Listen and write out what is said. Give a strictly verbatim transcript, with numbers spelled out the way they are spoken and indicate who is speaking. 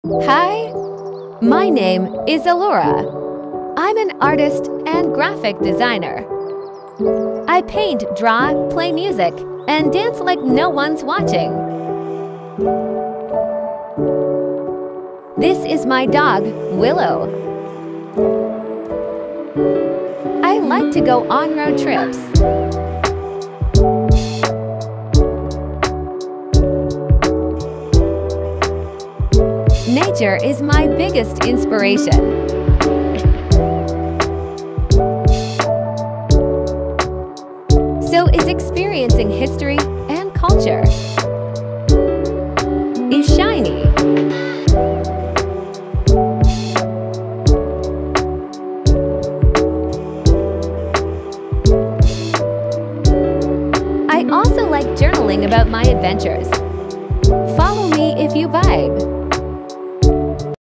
Speaker 1: Hi, my name is Alora. I'm an artist and graphic designer. I paint, draw, play music, and dance like no one's watching. This is my dog, Willow. I like to go on road trips. Nature is my biggest inspiration. So is experiencing history and culture. Is shiny.